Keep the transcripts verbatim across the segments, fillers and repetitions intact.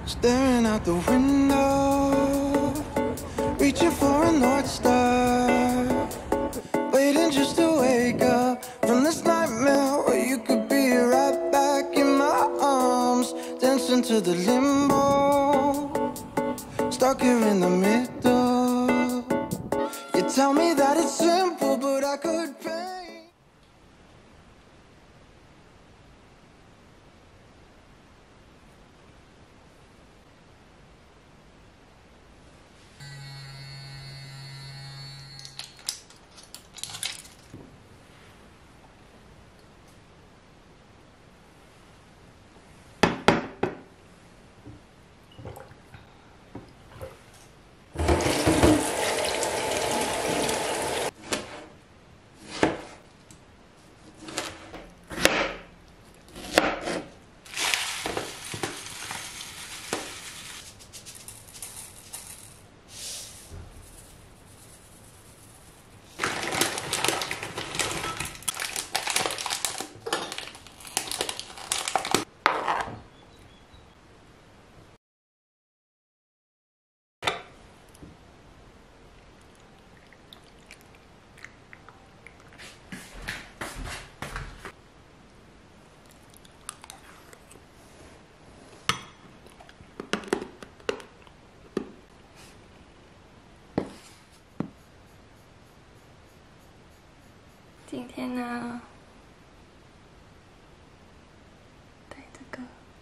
Staring out the window, reaching for a North Star, waiting just to wake up from this nightmare where you could be right back in my arms, dancing to the limbo, stuck here in the middle. You tell me that it's simple, but I could paint. 今天呢，带这个。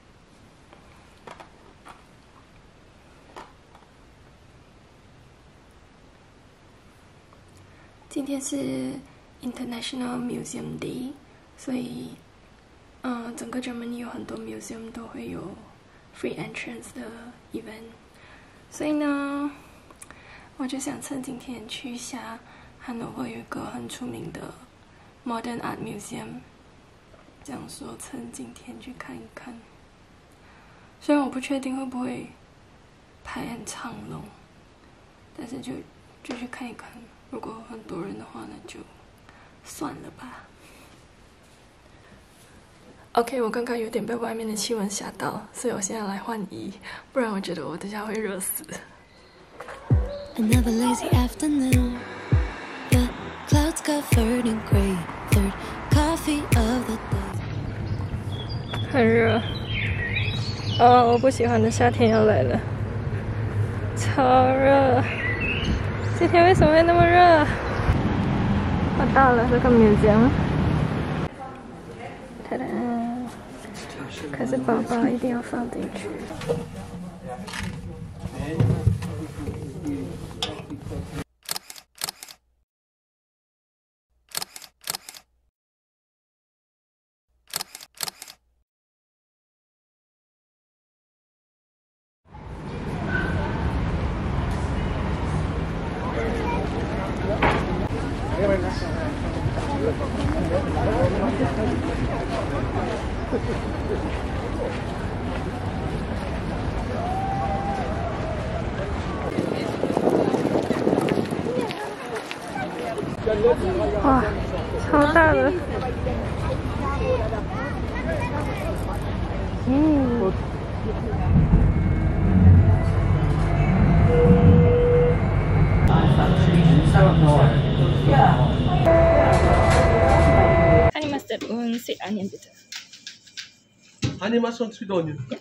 今天是 International Museum Day， 所以，嗯，整个 Germany 有很多 museum 都会有 free entrance 的 event， 所以呢，我就想趁今天去一下汉诺威有一个很出名的 Modern Art Museum， 这样说趁今天去看一看。虽然我不确定会不会排很长龙，但是就就去看一看。如果很多人的话，那就算了吧。OK， 我刚刚有点被外面的气温吓到，所以我现在来换衣，不然我觉得我等下会热死。Another lazy afternoon, the clouds covered in gray, third coffee of the day. 很热，哦，我不喜欢的夏天要来了，超热。今天为什么会那么热？我到了这个 museum， 哒哒，可是包包一定要放进去。哇，超大的！嗯。Honey mustard und sweet onion bitte. Honey mustard und sweet onion. Ja.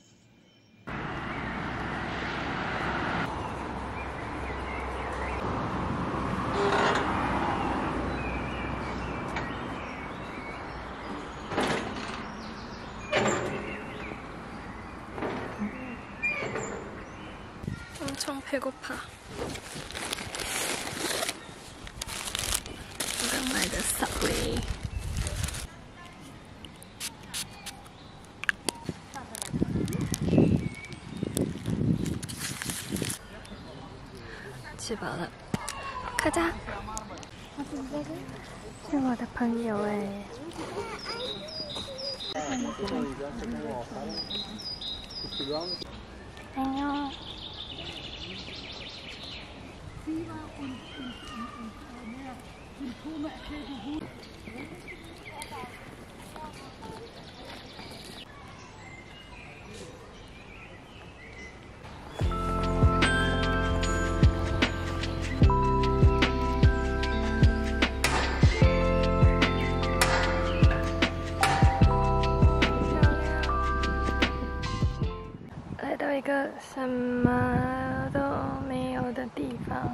엄청 배고파. 오랜만에 Subway.吃饱了，가자。是我的朋友哎。안녕。 到一个什么都没有的地方。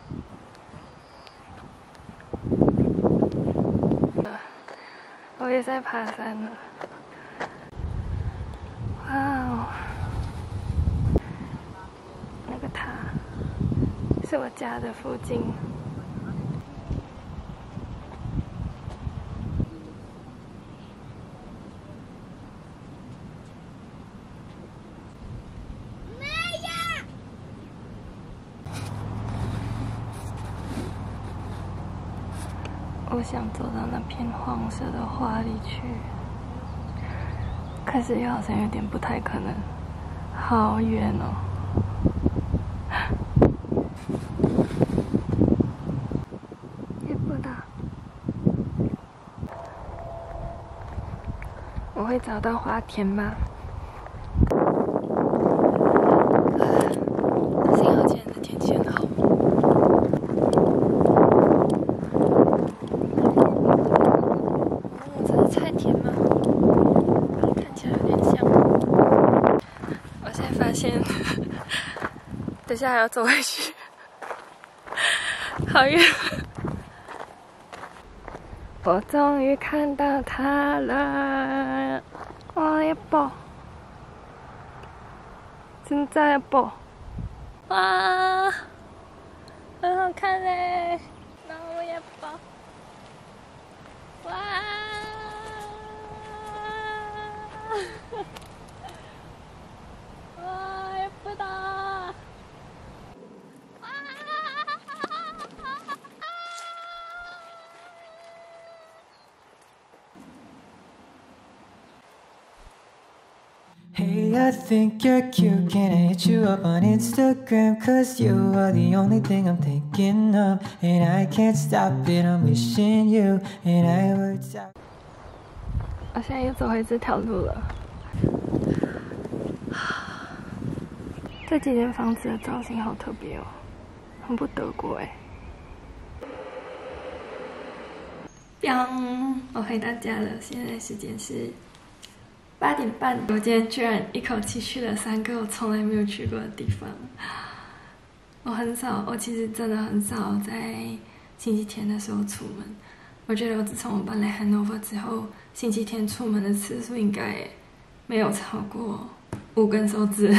我也在爬山了。哇哦！那个塔是我家的附近。我想走到那片黄色的花里去，可是又好像有点不太可能，好远哦。也不大，我会找到花田吗？幸好今天的天气很好。等下还要走回去，好远！我终于看到它了，哇，一步，真在一步，哇，很好看嘞，那我也抱，哇！哇，也不大。 Hey, I think you're cute, can I hit you up on Instagram? Cause you are the only thing I'm thinking of. And I can't stop it, I'm wishing you and I were out. 我现在又走回这条路了。这几间房子的造型好特别哦，很不德国哎。biang，我回到家了，现在时间是八点半。我今天居然一口气去了三个我从来没有去过的地方。我很少，我其实真的很少在星期天的时候出门。我觉得我自从我搬来 Hanover 之后，星期天出门的次数应该没有超过五根手指。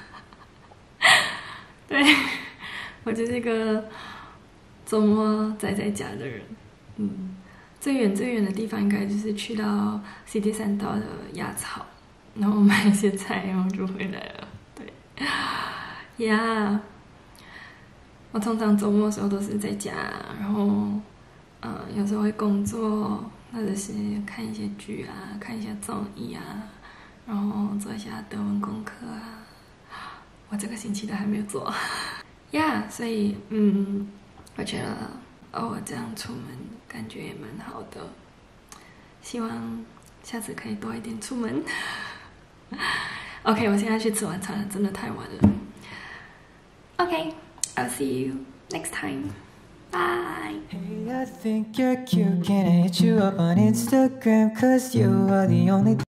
对，我就是一个周末宅在家的人。嗯，最远最远的地方应该就是去到 City Center 的亚草，然后买一些菜，然后就回来了。对，呀、yeah ，我通常周末的时候都是在家，然后嗯，有时候会工作，或者是看一些剧啊，看一些综艺啊，然后做一下德文功课啊。我这个星期都还没有做呀， yeah, 所以嗯，我觉得偶尔这样出门感觉也蛮好的，希望下次可以多一点出门。OK， 我现在去吃晚餐了，真的太晚了。OK，I'll see you next time. Bye. Hey, I think you're cute, can I hit you up on Instagram? Cause you are the only